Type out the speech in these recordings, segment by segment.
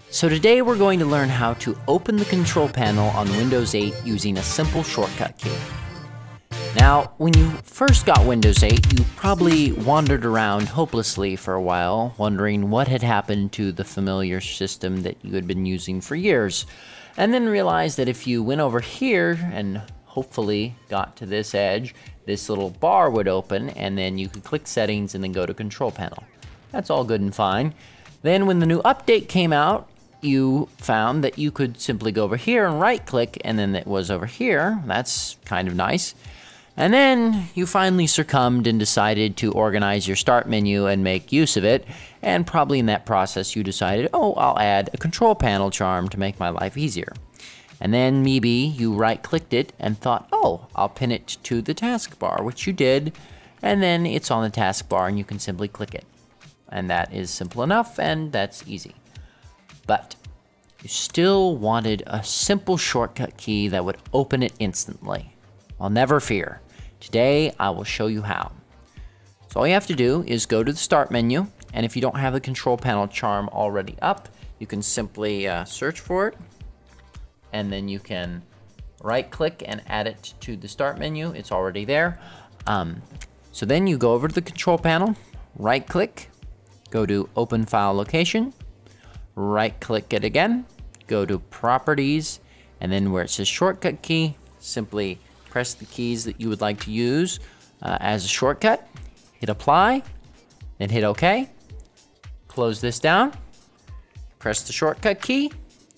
So today we're going to learn how to open the control panel on Windows 8 using a simple shortcut key. Now, when you first got Windows 8, you probably wandered around hopelessly for a while, wondering what had happened to the familiar system that you had been using for years, and then realized that if you went over here and hopefully got to this edge, this little bar would open, and then you could click Settings and then go to Control Panel. That's all good and fine. Then when the new update came out, you found that you could simply go over here and right-click, and then it was over here. That's kind of nice. And then you finally succumbed and decided to organize your start menu and make use of it, and probably in that process you decided, oh, I'll add a control panel charm to make my life easier. And then maybe you right-clicked it and thought, oh, I'll pin it to the taskbar, which you did, and then it's on the taskbar and you can simply click it. And that is simple enough, and that's easy. But you still wanted a simple shortcut key that would open it instantly. Well, never fear. Today, I will show you how. So all you have to do is go to the Start menu, and if you don't have the Control Panel charm already up, you can simply search for it, and then you can right-click and add it to the Start menu. It's already there. So then you go over to the Control Panel, right-click, go to Open File Location, right-click it again, go to Properties, and then where it says Shortcut Key, simply press the keys that you would like to use as a shortcut, hit Apply, then hit OK, close this down, press the shortcut key,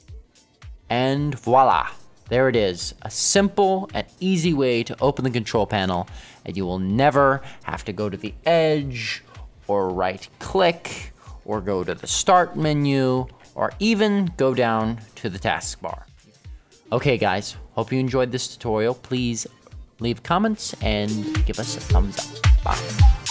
and voila! There it is, a simple and easy way to open the control panel, and you will never have to go to the edge, or right-click, or go to the Start menu, or even go down to the taskbar. Okay guys, hope you enjoyed this tutorial. Please leave comments and give us a thumbs up. Bye.